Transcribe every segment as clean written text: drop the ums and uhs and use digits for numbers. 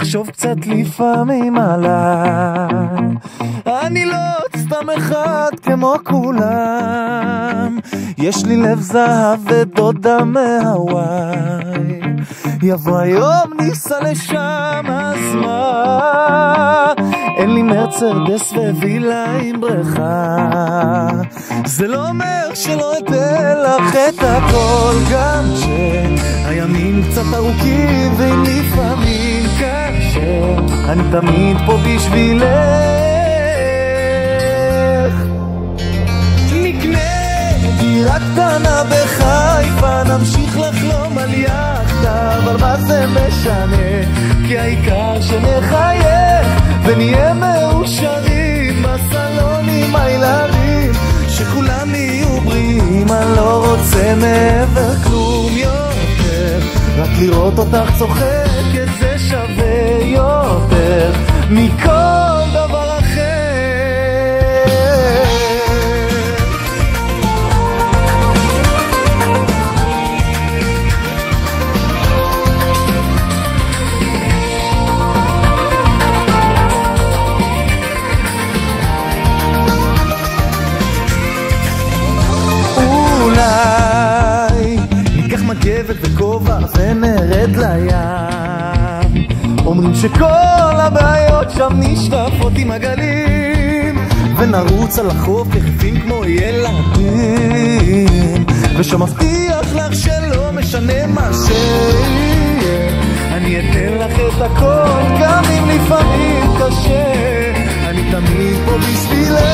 תחשוב קצת לפעמים עליי. אני לא סתם אחד כמו כולם, יש לי לב זהב ודודה מהוואי. יבוא היום ניסע לשם, אז מה? אין לי מרצדס ווילה עם בריכה, זה לא אומר שלא אתן לך את הכל, גם שהימים קצת ארוכים ולפעמים קשה, אני תמיד פה בשבילך. נקנה דירה קטנה בחיפה, נמשיך לחלום על יחדה, אבל מה זה משנה? כי העיקר שנחייך ונהיה מאושרים בסלון עם הילדים, שכולם יהיו בריאים. אני לא רוצה מעבר כלום יותר, רק לראות אותך צוחקת זה שווה יותר מכל דבר אחר. מגבת וכובע ונרד לים, אומרים שכל הבעיות שם נשטפות עם הגלים, ונרוץ על החוף יחפים כמו ילדים, ושמבטיח לך שלא משנה מה שיהיה, אני אתן לך את הכל גם אם לפעמים קשה, אני תמיד פה בשבילך.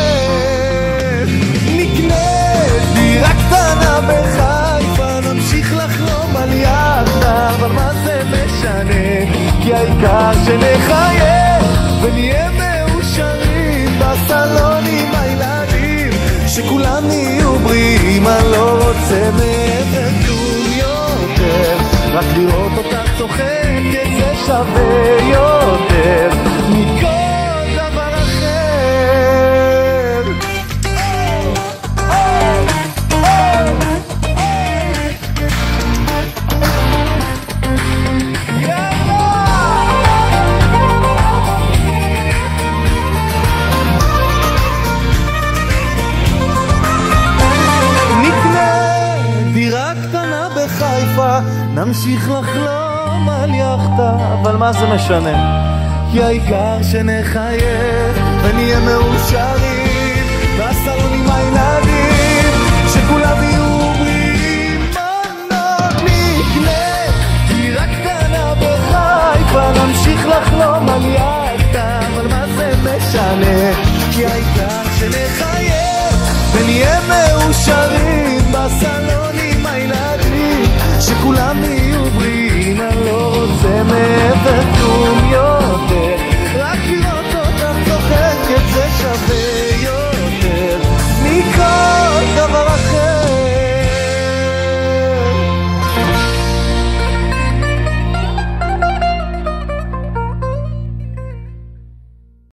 נקנה דירה קטנה בחיפה, נמשיך לחלום על יחדה, אבל מה זה משנה? כי העיקר שנחייך ונהיה מאושרים בסלון עם הילדים, שכולם יהיו בריאים. אני לא רוצה מעבר כלום יותר, רק לראות אותך צוחקת זה שווה יותר מכל דבר אחר. נמשיך לחלום על יחדה, אבל מה זה משנה? כי העיקר שנחייך ונהיה מאושרים בסלון עם הילדים, שכולם יהיו בריאים. נקנה דירה קטנה בחיפה, נמשיך לחלום על יחדה, אבל מה זה משנה? כי העיקר שנחייך